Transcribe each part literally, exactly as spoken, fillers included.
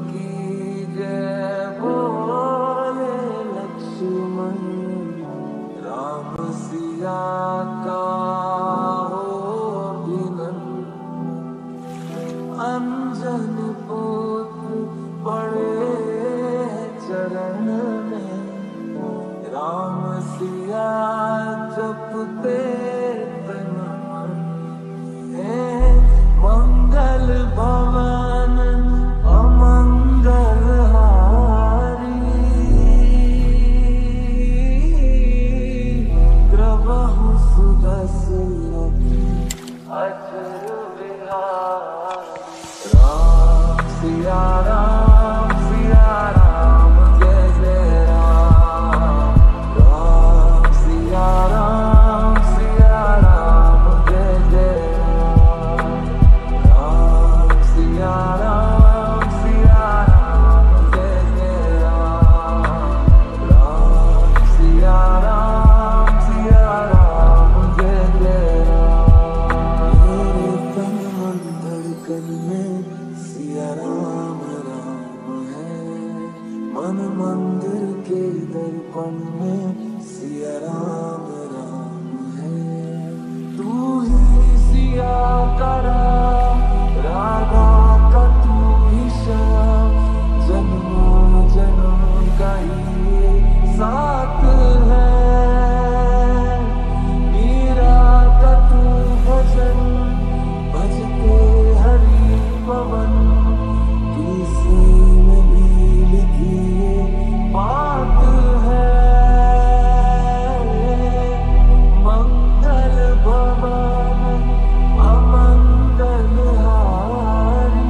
की जय बोले लक्ष्मण, राम सिया का हो अभिनंदन। अंजन पुत्र पड़े चरण में, राम सिया जपते तन मन। मंगल भवन अमंगल हारी, कृपहु सुदशरथ अचर बिहारी। राम सिया राम सिया राम जय जय राम, राम सिया राम सिया राम जय जय राम, राम सिया राम सिया राम जय जय राम, राम सिया राम सिया राम जय जय राम। मेरे तन मन धड़कन में सिया राम राम है, मन मंदिर के दर्पण में सिया राम राम है। तू ही सिया का राम, राधा का तू ही श्याम, जन्मों जन्म का ये साथ है। मीरा का तू भजन, भजते हरि पवन, किसी में भी लिखी ये बात है। मंगल भवन अमंगल हारी,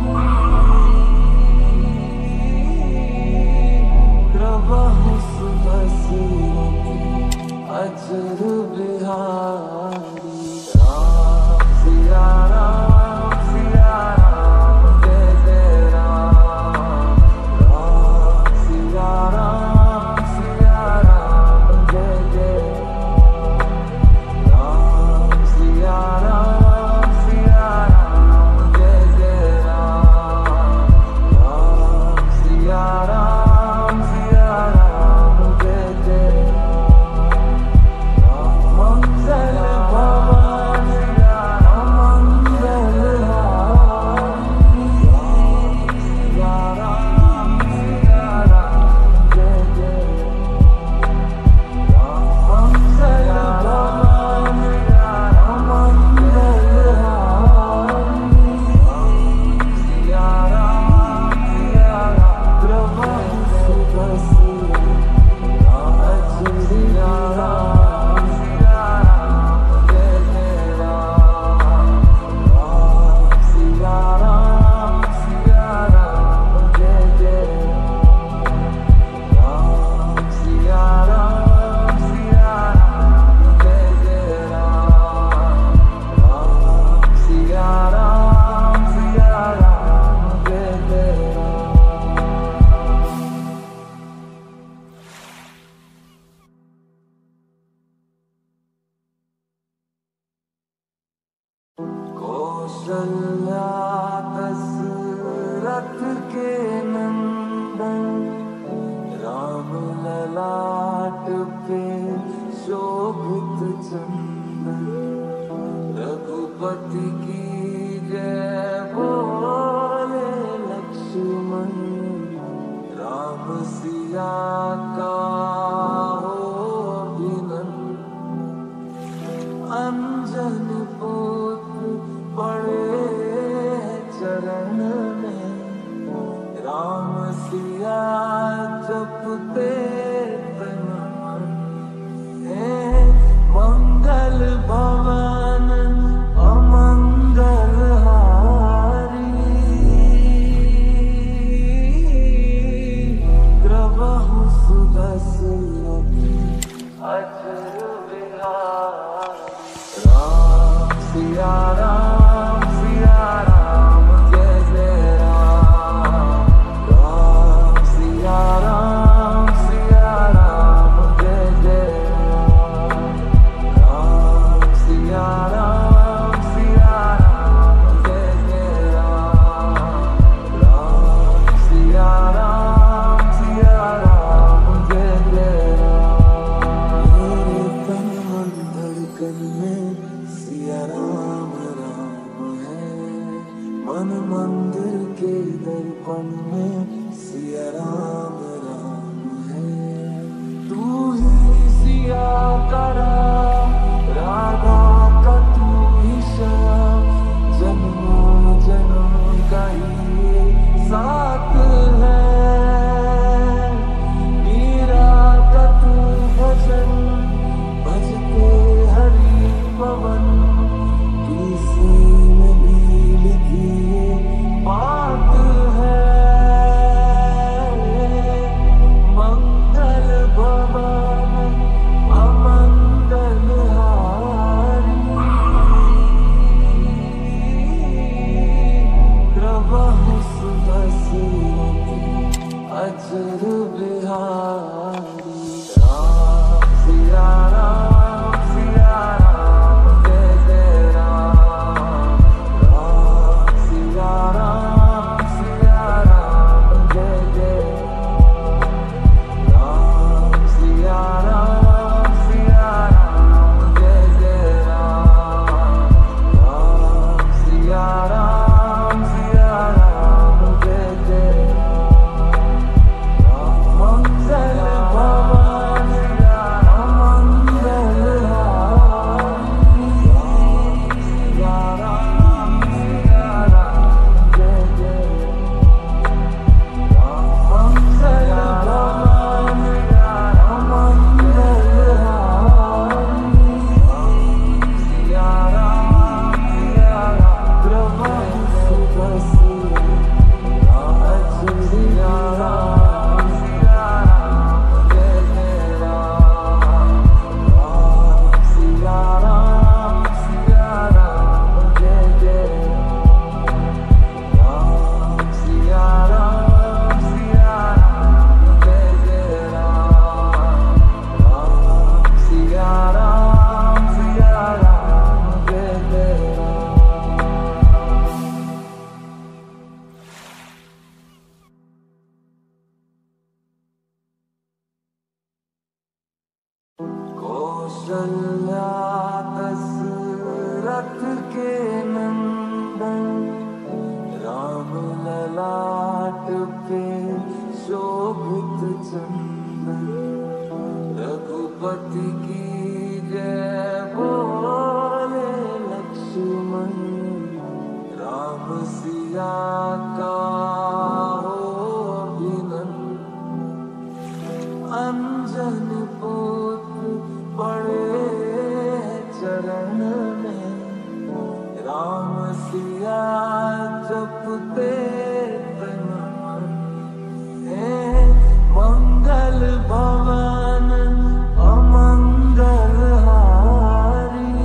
कृपहु सुदशरथ अचर बिहारी। राम सिया राम सिया राम जय जय राम, राम सिया राम सिया राम जय जय राम, राम सिया राम सिया राम जय जय राम, राम सिया राम सिया राम जय जय राम। मंगल भवन अमंगल हारी, सिया राम सिया राम जय जय राम। मंगल भवन अमंगल हारी, सिया राम सिया राम, कृपहु सुदशरथ अचर सिया राम सिया राम जय जय राम, राम सिया राम सिया राम जय जय राम, राम सिया राम सिया राम जय जय राम, राम सिया राम सिया राम जय जय राम। कौशल्या दशरथ के नंदन, राम ललाट पे शोभित चंदन। रघुपति की जय बोले लक्ष्मण, राम सिया का हो अभिनंदन। अंजन पुत्र पड़े चरण में, राम सिया जपते तन मन। मंगल भवन अमंगल हारी, कृपहु सुदशरथ अचर बिहारी। राम सिया राम सिया राम जय जय राम, राम सिया राम सिया में सिया राम राम है। तू ही सिया का राम, राधा का तू ही श्याम, जन्मों जन्म का ये साथ है। मीरा का तू भजन, भजते हरि पवन, किसी में भी लिखी ये बात है। मंगल भवन अमंगल हारी, प्रभु सुदर्शन अजर बिहारी। राम सिया राम सिया राम जय जय राम, राम सिया राम सिया राम जय जय राम, सिया राम सिया राम जय जय राम, राम सिया राम सिया राम जय जय राम। मंगल भवन अमंगल हारी, सिया राम सिया राम जय जय राम। मंगल भवन अमंगल हारी, सिया राम सिया राम, प्रभु सुदर्शन अजर सिया राम सिया राम जय जय राम, राम सिया राम सिया राम जय जय राम, सिया राम सिया राम जय जय राम, राम सिया राम सिया राम जय जय राम। कौशल्या दशरथ के नंदन, राम ललाट पे शोभित चंदन, रघुपति की जय बोले लक्ष्मण, राम सिया का हो अभिनंदन। अंजन पुत्र पड़े चरण में, राम सिया जपते तन मन है। मंगल भवन अमंगल हारी,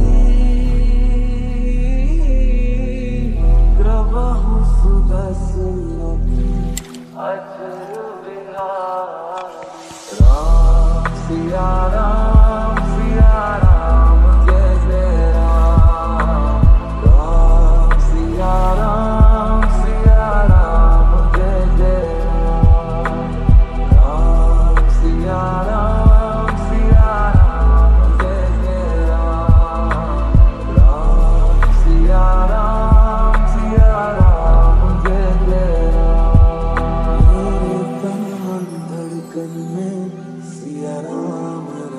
प्रभु सुदर्शन अजर बिहारी। राम सिया राम सिया राम जय जय राम, राम सिया राम सिया राम जय जय राम, राम सिया राम सिया राम जय जय राम, राम सिया राम सिया राम जय जय राम। मेरे तन मन धड़कन में सिया राम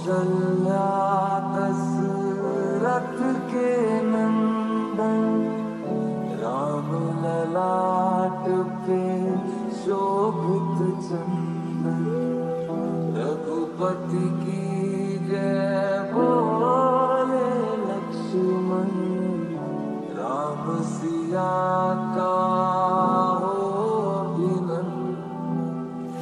कौशल्या दशरथ के नंदन, राम ललाट पे शोभित चंदन, रघुपति की जय बोले लक्ष्मण, राम सिया का हो अभिनंदन।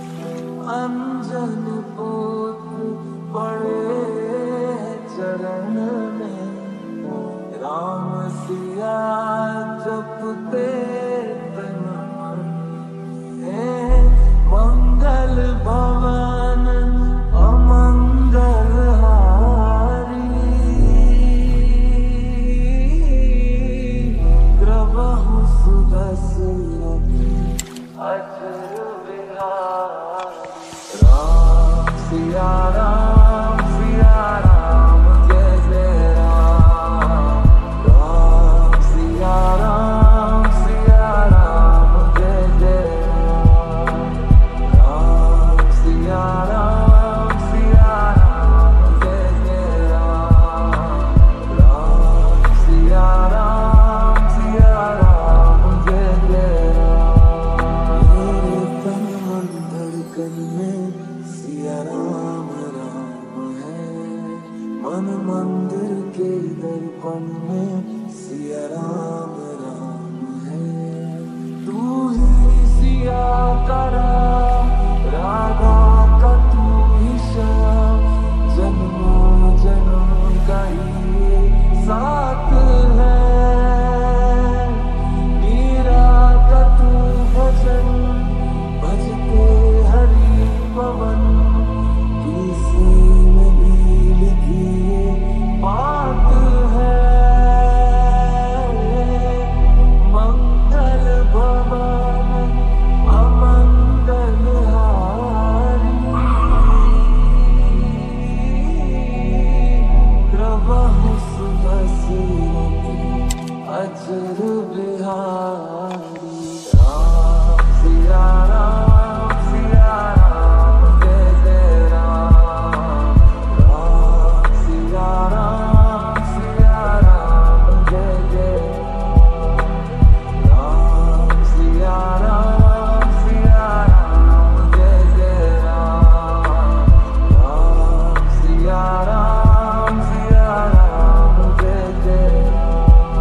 अंजन पुत्र पड़े चरण में, राम सिया जपते तन मन, हे मंगल भवन अमंगल हारी, कृपहु सुदशरथ अचर बिहारी। राम सिया राम सिया राम जय जय राम, राम सिया राम सिया राम जय जय राम, राम सिया राम सिया राम जय जय राम, राम सिया राम सिया राम जय जय राम। मेरे तन मन धड़कन में सिया राम राम है, मन मंदिर के दर्पण में सिया राम राम है। तू ही सिया का राम, राधा का तू ही श्याम, जन्मों जन्म का ये साथ है। मीरा का तू भजन, भजते हरि पवन, तुलसी में भी लिखी ये बात है। मंगल भवन अमंगल हारी, कृपहु सुदशरथ अचर बिहारी। राम सिया राम सिया राम जय जय राम, राम सिया राम सिया राम जय जय राम, राम सिया राम सिया राम जय जय राम, राम सिया राम सिया राम जय जय राम।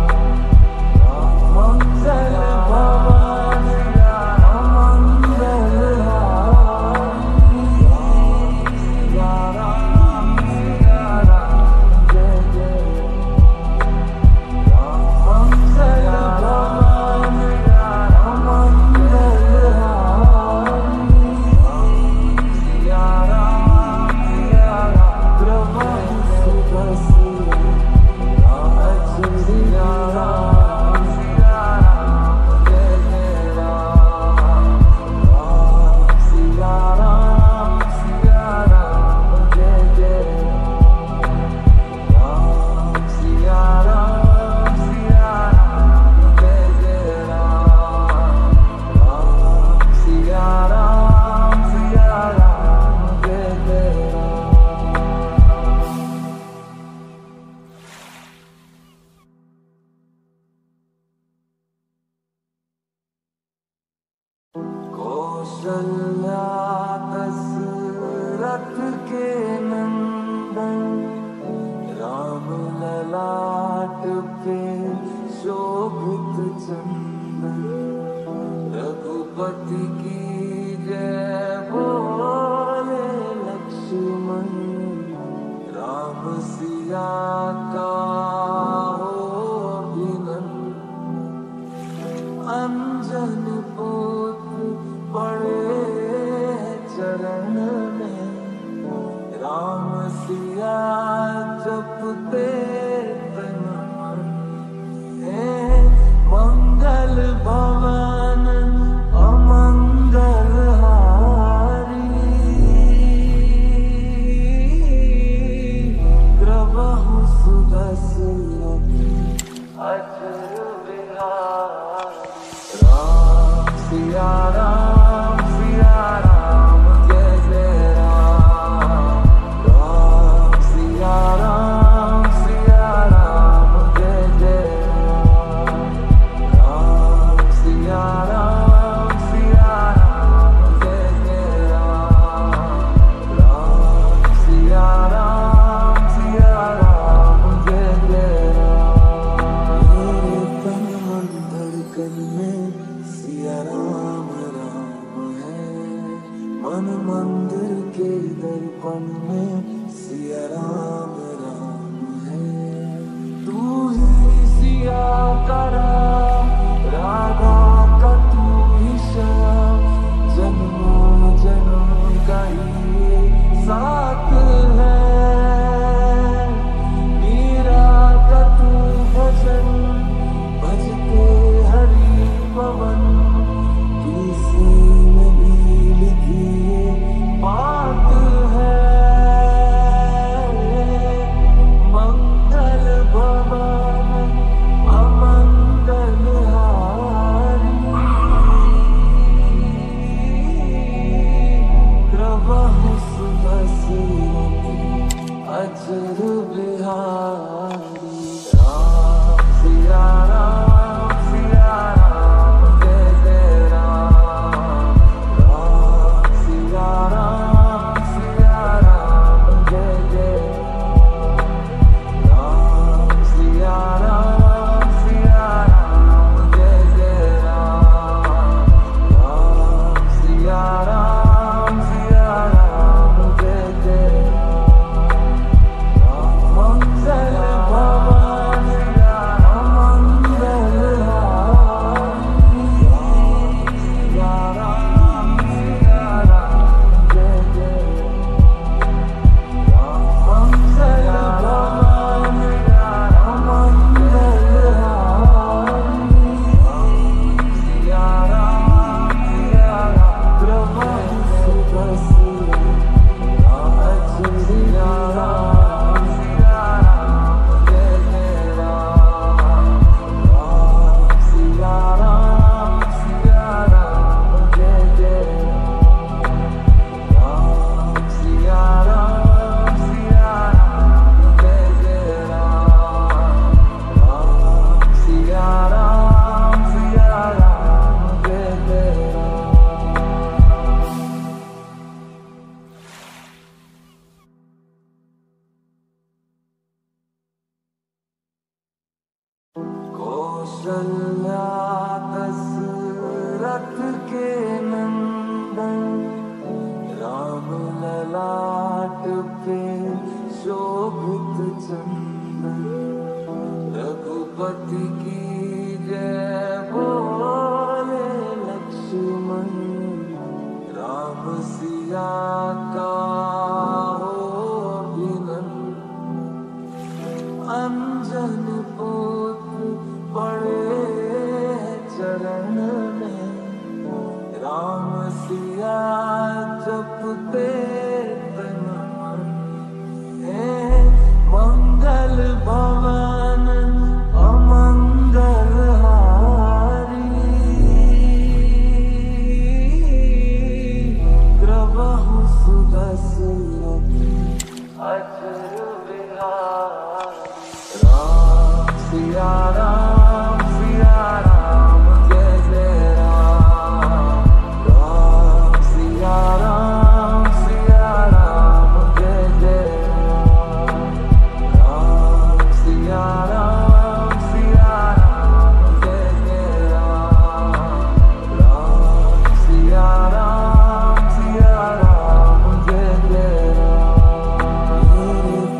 मंगल भवन अमंगल हारी, सिया राम सिया राम जय जय राम, मंगल भवन अमंगल हारी, सिया राम सिया राम, कृपहु सुदशरथ अचर राम सिया राम जय जय राम, राम सिया राम सिया राम जय जय राम, राम सिया राम सिया राम जय जय राम, राम सिया राम सिया राम जय जय राम। कौशल्या दशरथ के नंदन, राम ललाट पे शोभित चंदन, रघुपति की जय बोले लक्ष्मण, राम सिया का हो अभिनंदन। अंजन पुत्र पड़े चरण में, राम सिया जपते तन मन, हे मंगल भवन अमंगल हारी, कृपहु सुदशरथ अचर बिहारी। राम सिया राम सिया राम जय जय राम, राम में सिया राम राम है। तू ही सिया का राम, राधा का तू ही श्याम, जन्मों जन्म का ये साथ है। मीरा का तू भजन, भजते हरि पवन, किसी ने भी लिखी ये बात है। मंगल भवन अमंगल हारी, प्रभु सुदर्शन अजर बिहारी। राम सिया राम सिया राम जय जय राम, राम सिया राम सिया राम जय जय राम, राम सिया राम सिया राम जय जय राम, राम सिया राम सिया राम जय जय राम। मंगल भवन अमंगल हारी, सिया राम सिया राम जय जय राम। मंगल भवन अमंगल हारी, सिया राम सिया राम, प्रभु सुदर्शन अजर सिया राम सिया राम जय जय राम, राम सिया राम सिया राम जय जय राम, राम सिया राम सिया राम जय जय राम, राम सिया राम सिया राम जय जय राम। कौशल्या दशरथ के नंदन, राम ललाट पे शोभित चंदन, रघुपति की जय बोले लक्ष्मण, राम सिया का हो अभिनंदन। अंजन पुत्र पड़े चरण में, राम सिया जपते तन मन है। मंगल भवन अमंगल हारी, प्रभु सुदर्शन अजर बिहारी। राम सिया राम सिया राम जय जय राम, राम सिया राम सिया राम जय जय राम, राम सिया राम सिया राम जय जय राम, राम सिया राम सिया राम जय जय राम। मेरे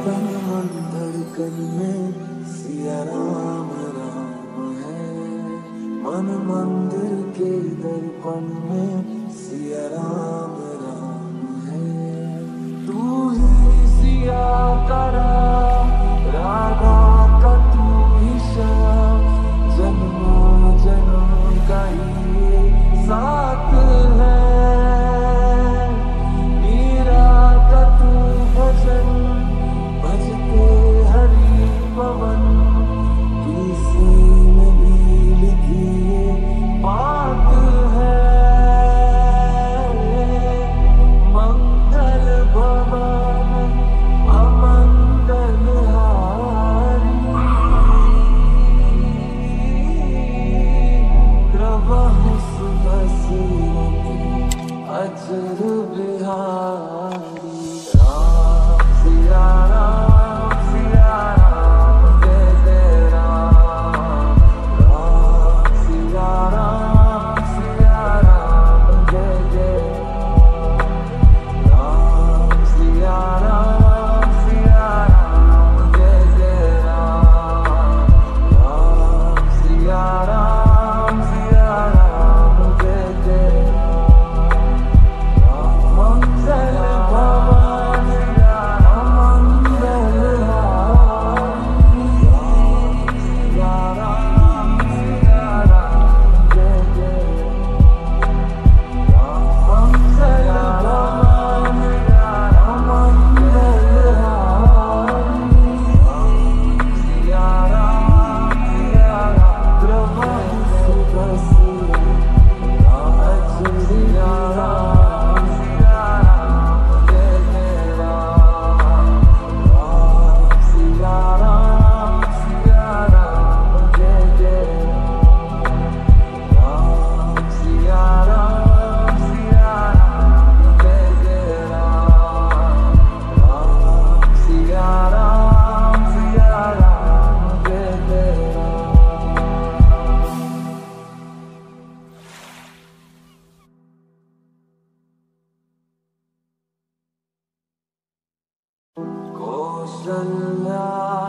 कौशल्या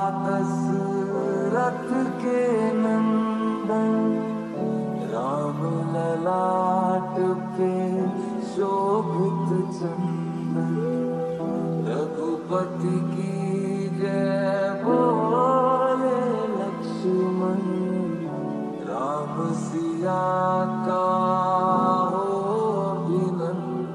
दशरथ के नंदन, राम ललाट पे शोभित चंदन, रघुपति की जय बोले लक्ष्मण, राम सिया का हो अभिनंदन।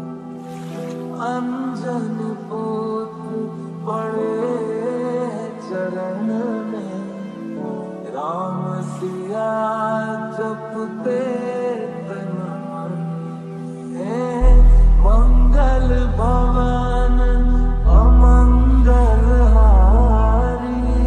अंजन पुत्र पड़े चरण में, राम सिया जपते तन मन, हे मंगल भवन अमंगल हारी,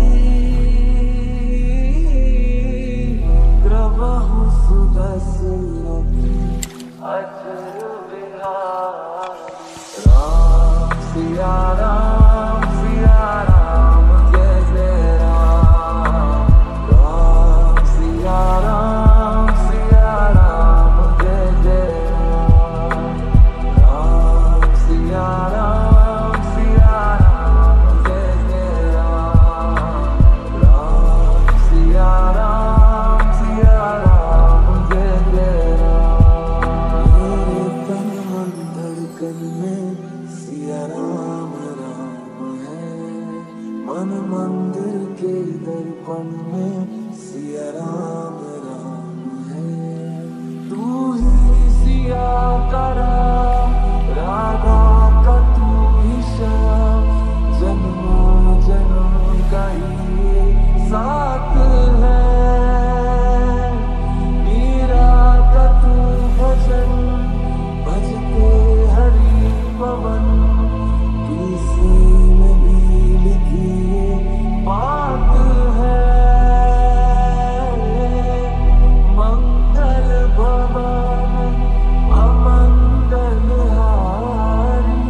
कृपहु सुदशरथ अचर बिहारी। राम सिया राम सिया राम जय जय राम, राम सिया राम सिया राम जय जय राम, राम सिया राम सिया राम जय जय राम, राम सिया राम सिया राम जय जय राम। मेरे तन मन धड़कन में सिया राम राम है, मन मंदिर के दर्पण में सिया राम राम है। तू ही सिया का राम, राधा का तू ही श्याम, जन्मों जन्म का ये साथ है। मीरा का तू भजन भजते हरि पवन, किसी में भी लिखी ये बात है। मंगल भवन अमंगल हारी,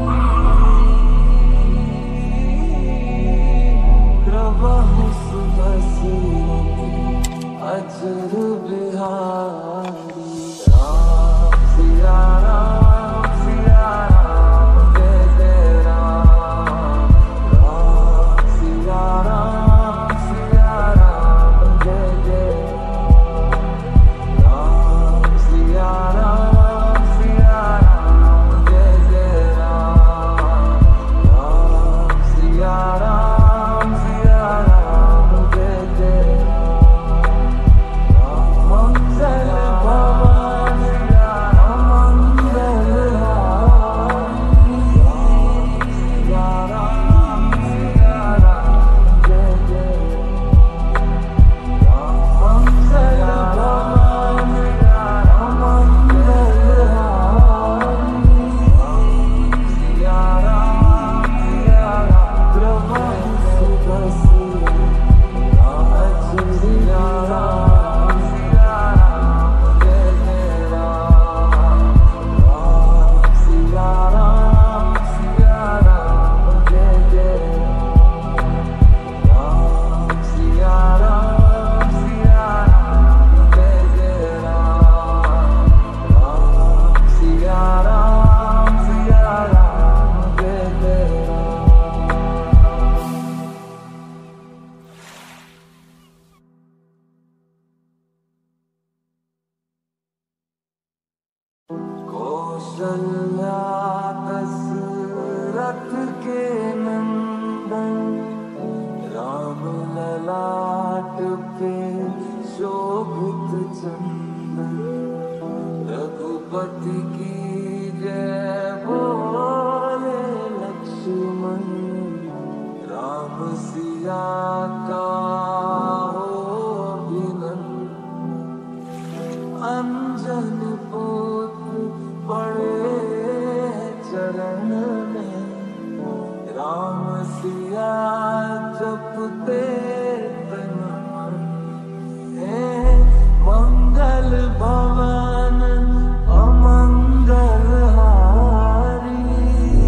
कृपहु सुदशरथ अचर बिहारी। राम सिया राम सिया राम जय जय राम, राम सिया राम सिया राम जय जय राम, राम सिया राम सिया राम जय जय राम, राम सिया राम सिया राम जय जय राम। मंगल भवन अमंगल हारी, सिया राम सिया राम जय जय राम। मंगल भवन अमंगल हारी, सिया राम सिया राम, कृपहु सुदशरथ अचर सिया राम सिया राम जय जय राम, राम सिया राम सिया राम जय जय राम, राम सिया राम सिया राम जय जय राम, राम सिया राम सिया राम जय जय राम। कौशल्या दशरथ के नंदन, राम ललाट पे शोभित चंदन, रघुपति की जय बोले लक्ष्मण, राम सिया का हो अभिनंदन। अंजन पुत्र पड़े चरण में, राम सिया जपते तन मन, हे मंगल भवन अमंगल हारी,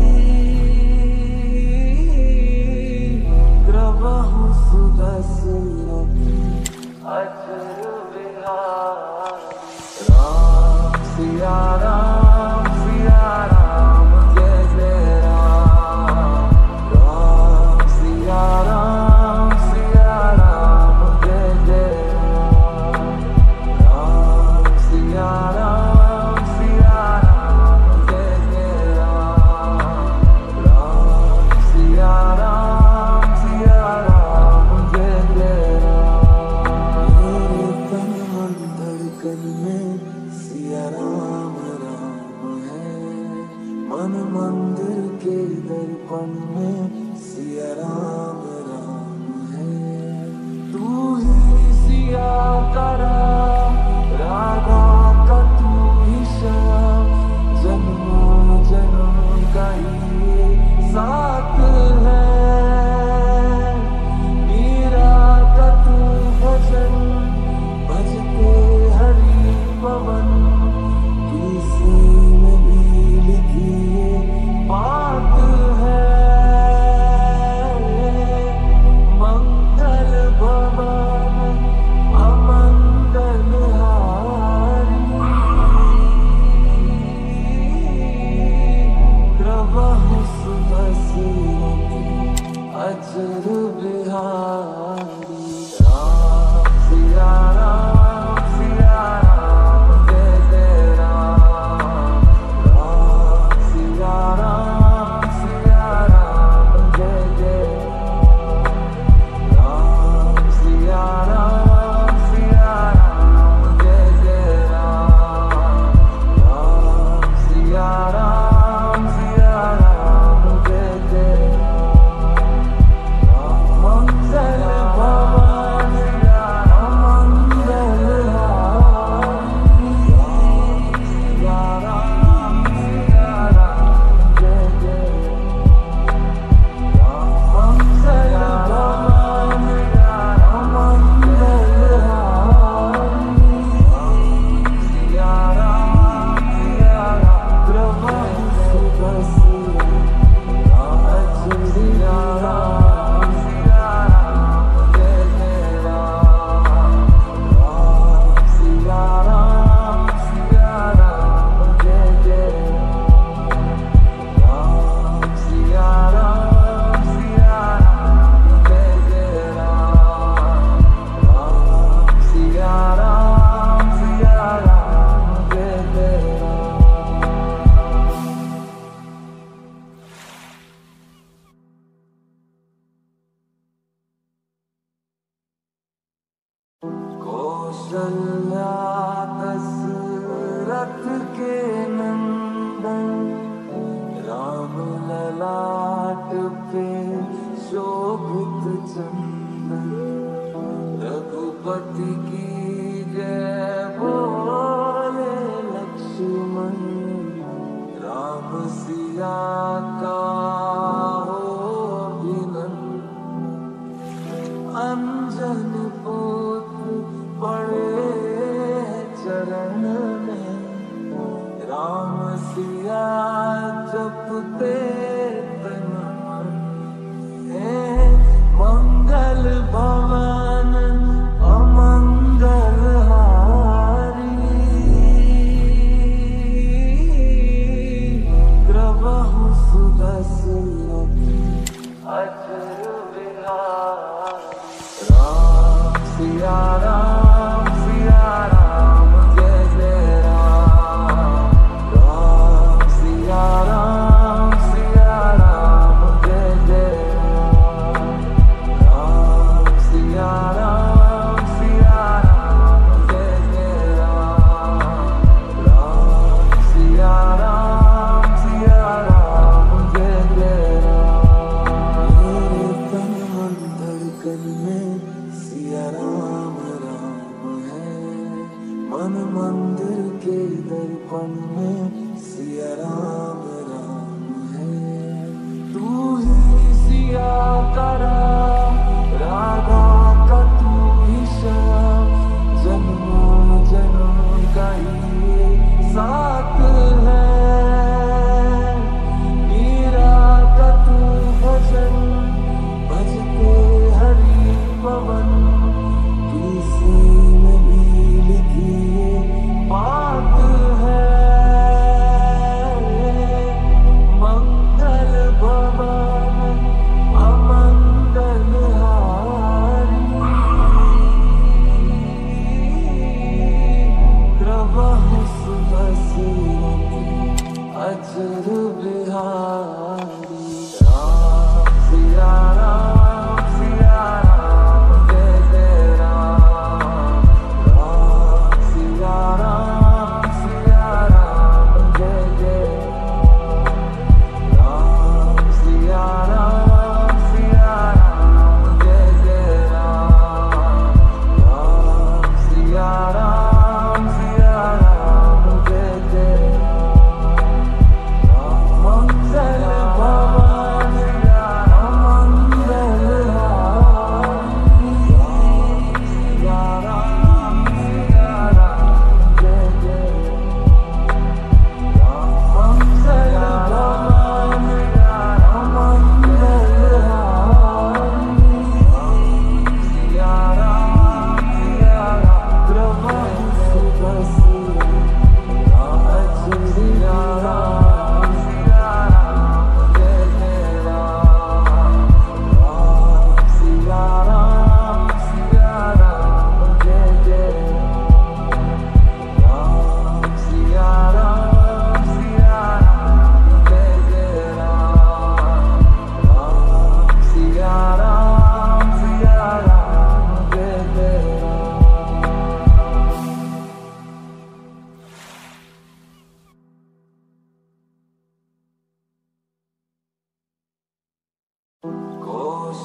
कृपहु सुदशरथ अचर बिहारी। राम सिया राम सिया राम जय जय राम, राम अजर बिहारी। राम सिया राम सिया राम जय जय राम। राम सिया राम सिया राम जय जय राम। सिया राम सिया राम जय जय राम। राम सिया राम सिया राम जय जय राम। मंगल भवन राम मंगल हारी। सिया राम सिया राम जय जय राम। मंगल भवन राम मंगल हारी। सिया राम सिया राम प्रभु सुदर्शन राम। सिया राम सिया राम जय जय राम। राम सिया राम सिया राम जय जय राम। सिया राम सिया राम जय जय राम। राम सिया राम सिया राम जय जय राम। कौशल्या दशरथ के नंदन राम ललाट पे शोभित चंदन। रघुपति की जय बोले लक्ष्मण। राम सिया का हो अभिनंदन। अंजन पुत्र पड़े चरण में। राम सिया जपते तन मन। हे मंगल भवन अमंगल हारी। प्रभु सुदर्शन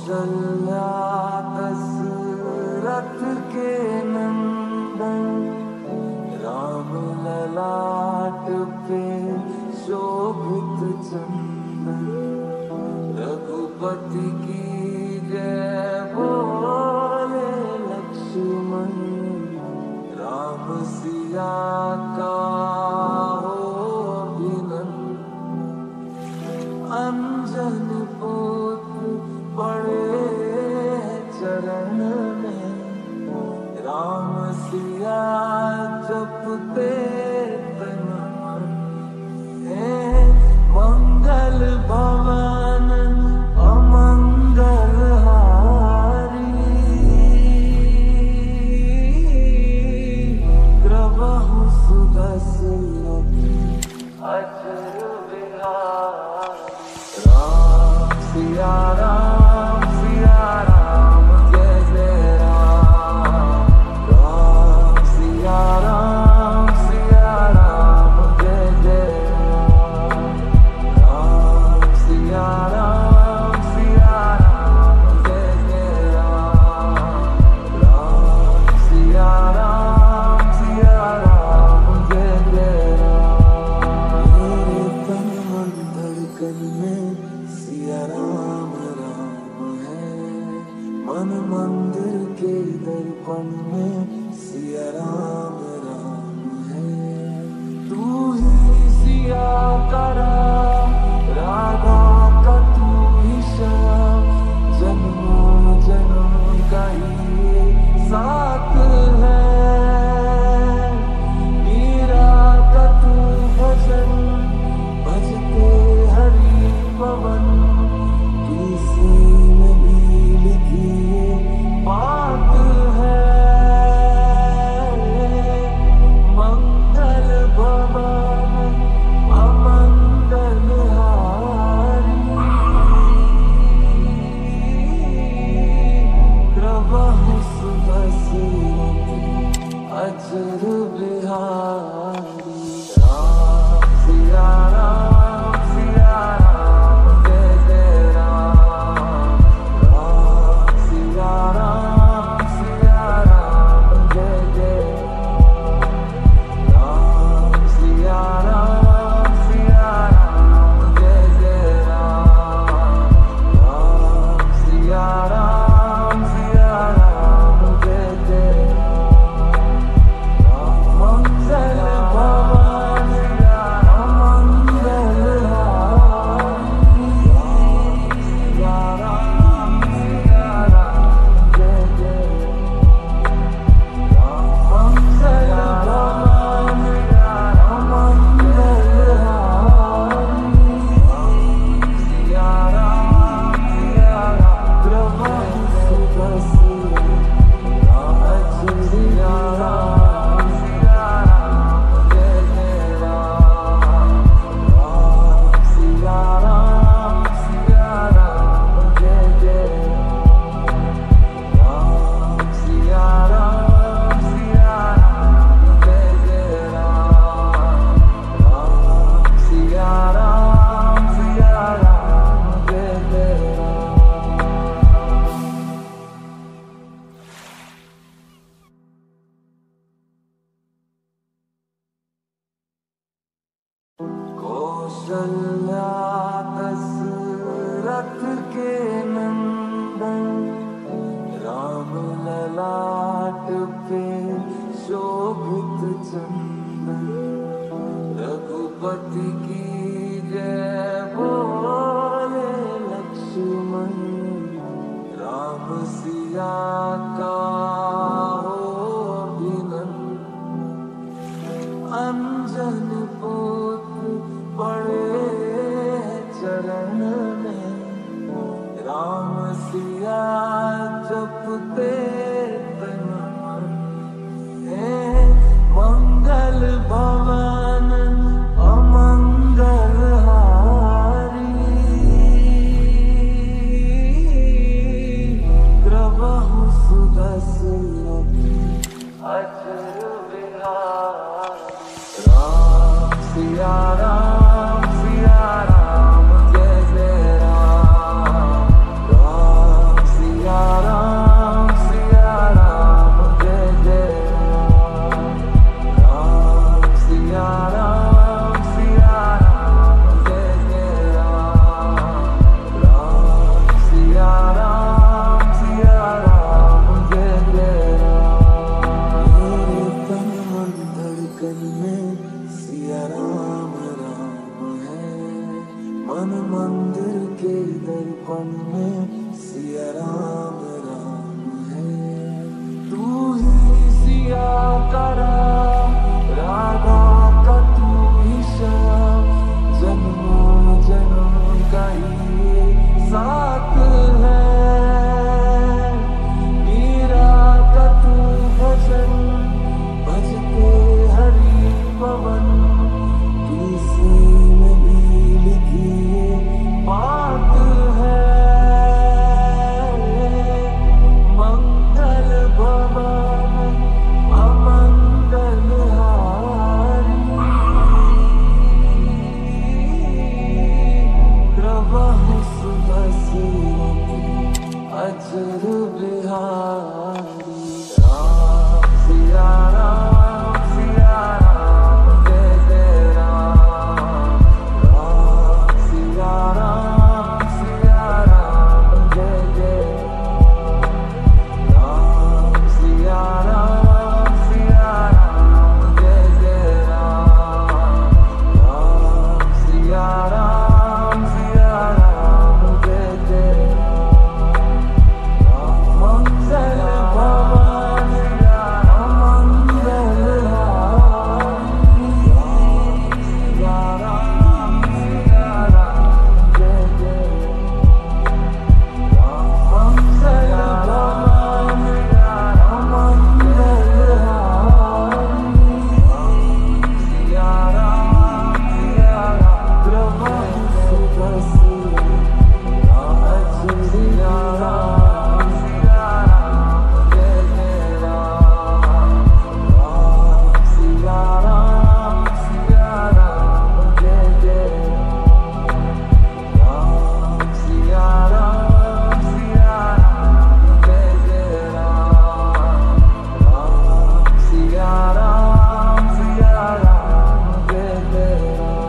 कौशल्या दशरथ के नंदन, राम ललाट पे शोभित चंदन, रघुपति की जय बोले लक्ष्मण, राम सिया का हो अभिनंदन। अंजन पुत्र पड़े चरण में, राम सिया जपते तन मन, हे मंगल भवन अमंगल हारी, कृपहु सुदशरथ अचर बिहारी। राम सिया राम सिया राम जय जय राम, राम सिया राम सिया राम जय जय राम, राम सिया राम सिया राम जय जय राम, राम सिया राम सिया राम जय जय राम। मेरे तन मन धड़कन में सिया राम राम है, मन मंदिर के दर्पण में सिया राम राम है। तू ही सिया का राम, राधा का तू ही श्याम, जन्मों जन्म का ही साथ है। मीरा का तू भजन, भजते हरि पवन, किसी में भी लिखी बात है। मंगल भवन अमंगल हारी, कृपहु सुदशरथ अचर बिहारी। राम सिया राम सिया राम जय जय राम, राम सिया राम सिया राम जय जय राम, राम सिया राम सिया राम जय जय राम, राम सिया राम सिया राम जय जय राम। मंगल भवन अमंगल हारी, सिया राम सिया राम जय जय राम। मंगल भवन अमंगल हारी, सिया राम सिया राम, कृपहु सुदशरथ अचर सिया राम सिया राम जय जय राम, राम सिया राम सिया राम जय जय राम, राम सिया राम सिया राम जय जय राम, राम सिया राम सिया राम जय जय राम। कौशल्या दशरथ के नंदन, राम ललाट पे शोभित चंदन, रघुपति की जय बोले लक्ष्मण, राम सिया का हो अभिनंदन। अंजन पुत्र पड़े चरण में, राम सिया जपते तन मन, हे मंगल भवन अमंगल हारी, कृपहु सुदशरथ अचर बिहारी। राम सिया राम सिया राम जय जय राम, राम सिया राम राम है। तू ही सिया का राम, राधा का तू ही श्याम, जन्मों जन्म का ये साथ है। मीरा का तू भजन, भजते हरि पवन, तुलसी में भी लिखी ये बात है। मंगल भवन अमंगल हारी, प्रभु सुदर्शन अजर बिहारी। राम सिया राम सिया राम जय जय राम, राम सिया राम सिया राम जय जय राम, राम सिया राम सिया राम जय जय राम, राम सिया राम सिया राम जय जय राम। मंगल भवन अमंगल हारी, सिया राम सिया राम जय जय राम। मंगल भवन अमंगल हारी, सिया राम सिया राम, प्रभु सुदर्शन अजर सिया राम सिया राम जय जय राम, राम सिया राम सिया राम जय जय राम, राम सिया राम सिया राम जय जय राम, राम सिया राम सिया राम जय जय राम।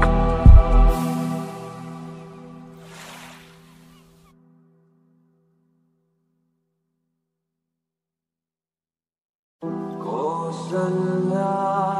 कौशल्या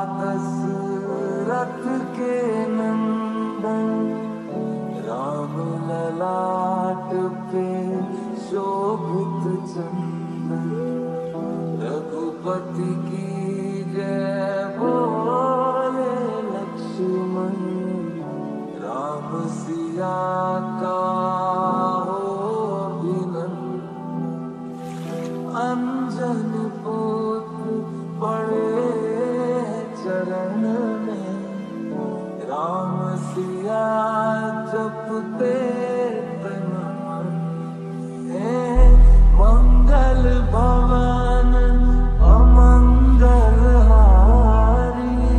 दशरथ के नंदन, राम ललाट पे शोभित चंदन, रघुपति की जय बोले लक्ष्मण, राम सिया का हो अभिनंदन। अंजन पुत्र पड़े चरण में, राम सिया जपते तन मन। हे मंगल भवन अमंगल हारी,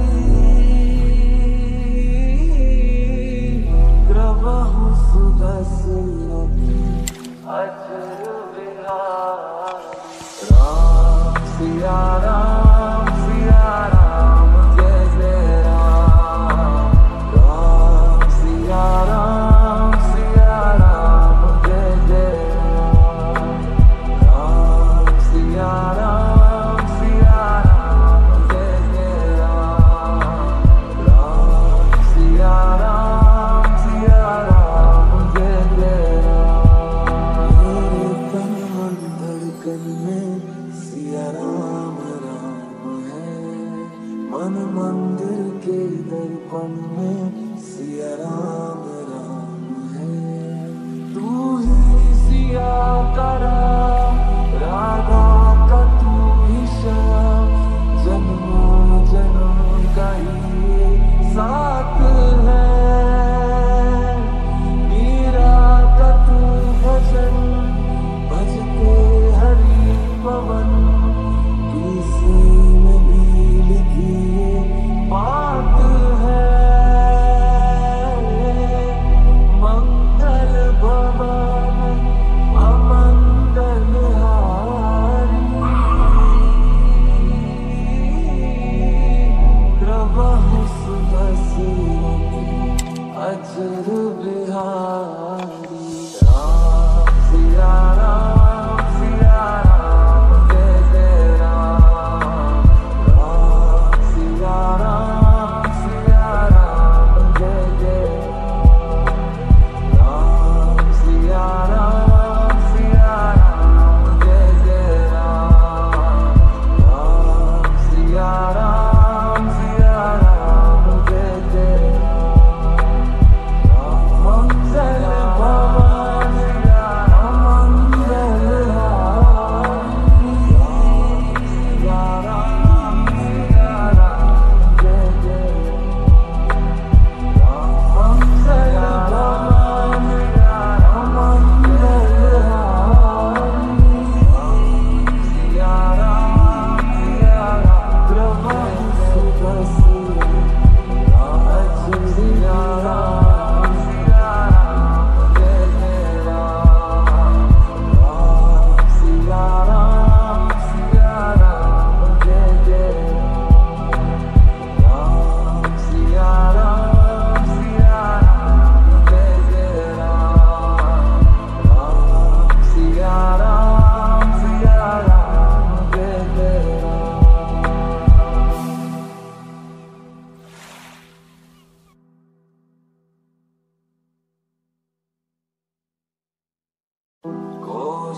प्रभु सुदर्शन अजर बिहारी। राम सिया राम सिया राम जय जय राम, राम सिया राम सिया राम जय जय राम, राम सिया राम सिया राम जय जय राम, राम सिया राम सिया राम जय जय राम। मेरे तन मन धड़कन में सिया राम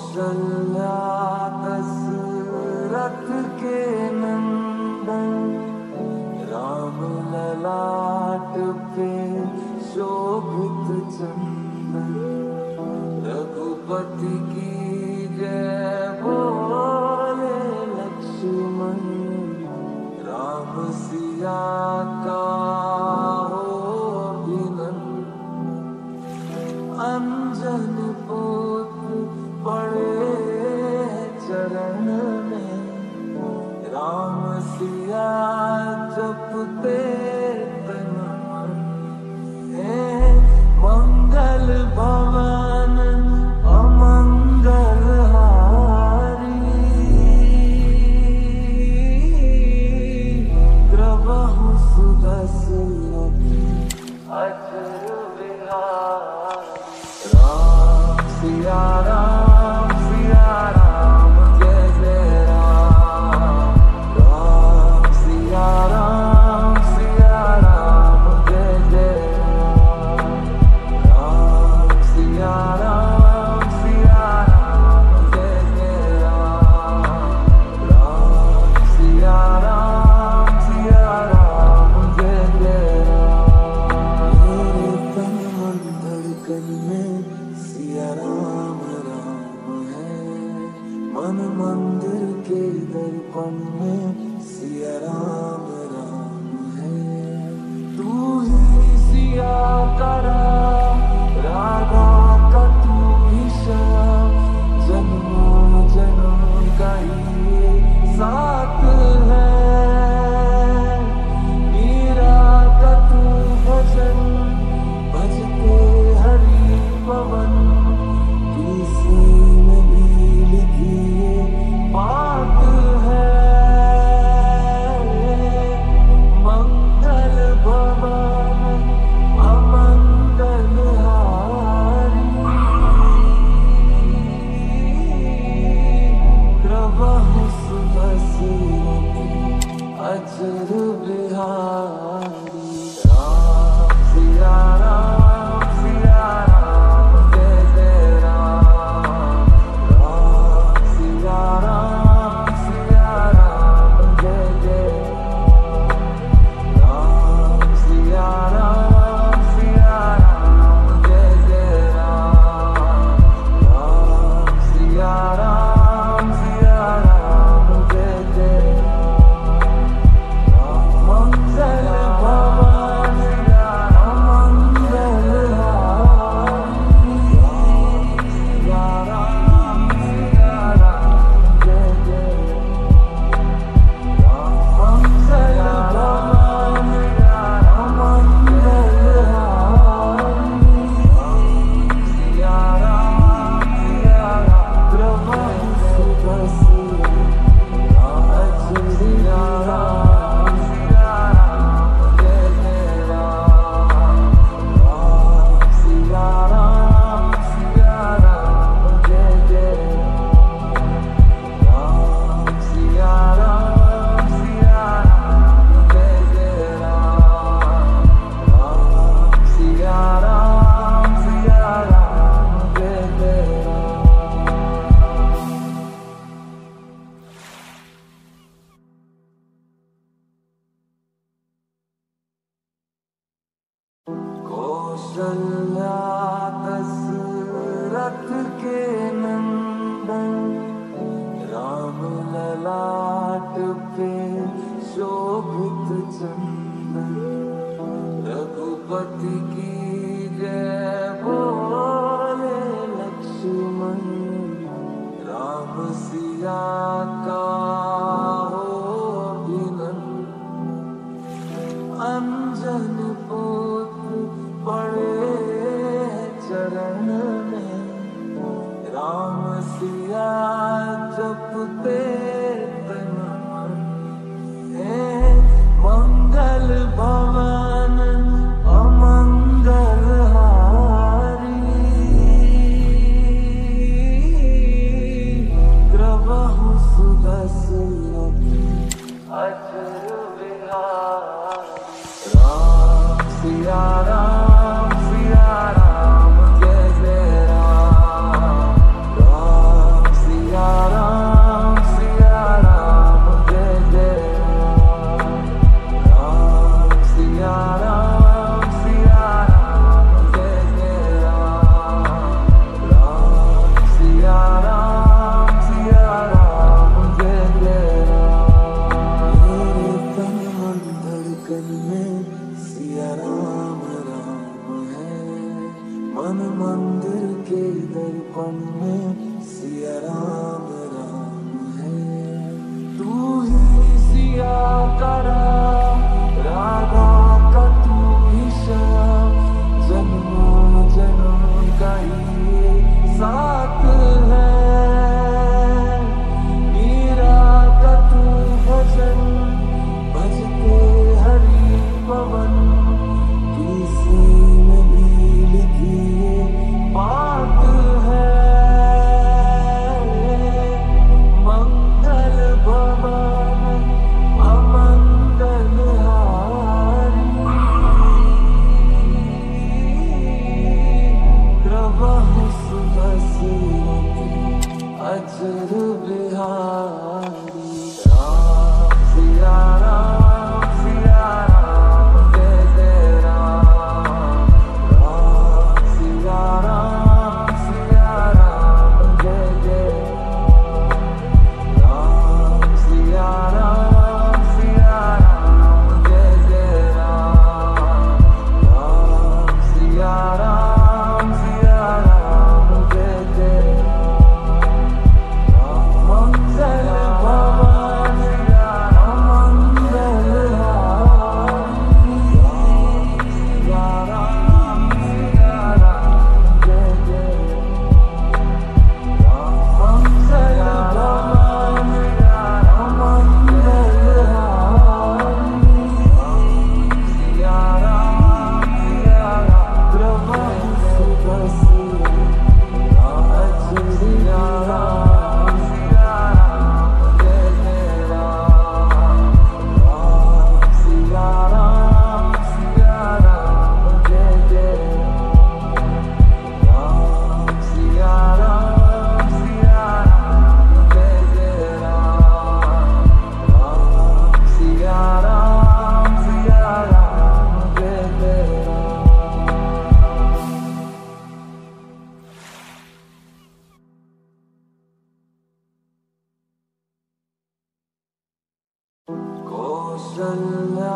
कौशल्या दशरथ के नंदन, राम ललाट पे शोभित चंदन, रघुपति की जय बोले लक्ष्मण, राम सिया का हो अभिनंदन। अंजन पुत्र पड़े चरण में, राम सिया जपते तन मन, हे मंगल भवन अमंगल हारी, प्रभु सुदर्शन अचर विहारी। राम सिया राम सिया राम जय जय राम, राम सिया राम सिया राम जय जय राम, राम सिया राम सिया राम जय जय राम, राम सिया राम सिया राम जय जय राम। मेरे तन मन धड़कन में सिया राम राम है, मन मंदिर के दर्पण में सिया राम राम है। तू ही सिया का राम, राधा का तू ही श्याम, जन्मों जन्म का ये साथ है। मीरा का तू भजन, भजते हरि पवन, तुलसी में भी लिखी ये बात है। मंगल भवन अमंगल हारी, प्रभु सुदर्शन अचर बिहारी। राम सिया राम सिया राम जय जय राम, राम सिया राम सिया राम जय जय राम, राम सिया राम सिया राम जय जय राम, राम सिया राम सिया राम जय जय राम। मंगल भवन अमंगल हारी, सिया राम सिया राम जय जय राम। मंगल भवन अमंगल हारी, सिया राम सिया राम, प्रभु सुदर्शन अचर सिया राम सिया राम जय जय राम, राम सिया राम सिया राम जय जय राम, राम सिया राम सिया राम जय जय राम, राम सिया राम सिया राम जय जय राम। कौशल्या दशरथ के नंदन, राम ललाट पे शोभित चंदन, रघुपति की जय बोले लक्ष्मण, राम सिया का हो अभिनंदन। अंजन पुत्र पड़े चरण में, राम सिया जपते तन मन, हे मंगल भवन अमंगल हारी, प्रभु सुदर्शन अचर बिहारी। राम सिया राम सिया राम जय जय राम, राम में सिया राम राम है। तू ही सिया का राम, राधा का तू ही श्याम, जन्मों जन्म का ये साथ है। मीरा का तू भजन, भजते हरि पवन, किसी में भी लिखी बात है। मंगल भवन अमंगल हारी, प्रभु सुदर्शन अजर बिहारी। राम सिया राम सिया राम जय जय राम। राम सिया राम सिया राम जय जय राम। राम सिया राम सिया राम जय जय राम। राम सिया राम सिया राम जय जय राम। मंगल भवन अमंगल हारी, सिया राम सिया राम जय जय राम। मंगल भवन अमंगल हारी, सिया राम सिया राम, प्रभु सुदर्शन अजर सिया राम सिया राम जय जय राम। राम सिया राम सिया राम जय जय राम। राम सिया राम सिया राम जय जय राम। राम सिया राम सिया राम जय जय राम। कौशल्या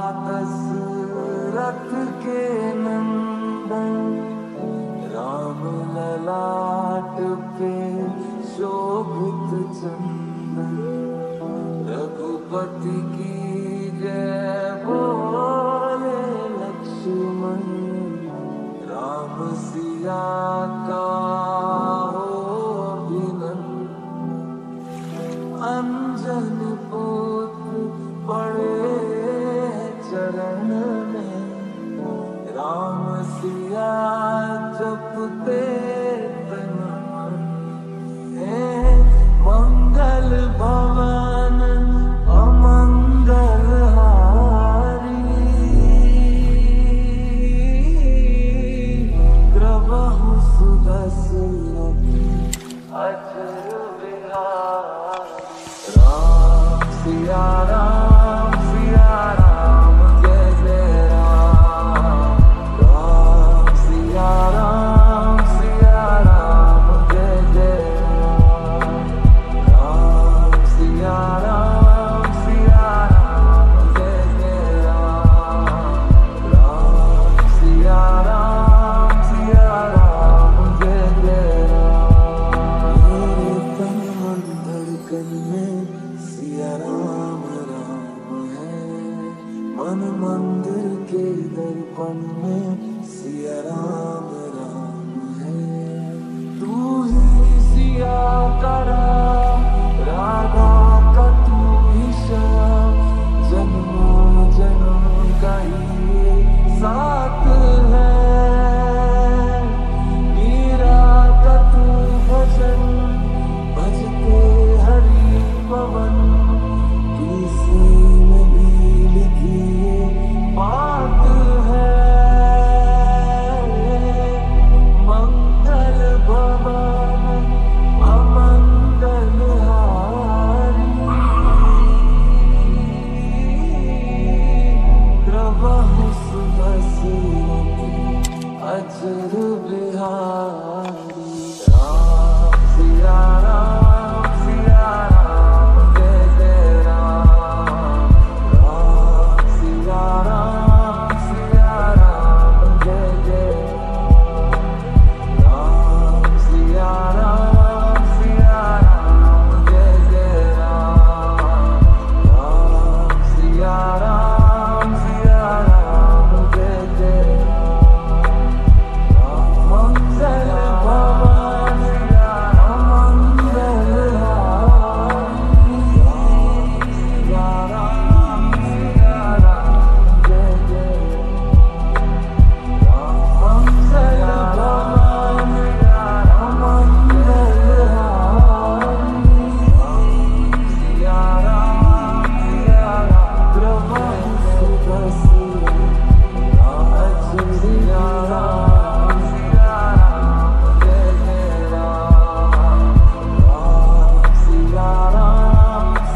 दशरथ के नंदन, राम ललाट पे शोभित चंदन। रघुपति की जय बोले लक्ष्मण, राम सिया का हो अभिनंदन। अंजन पुत्र पड़े चरण में, राम सिया जपते तन मन। हे मंगल भवन अमंगल हारी, प्रभु सुदर्शन अजर बिहारी। राम सिया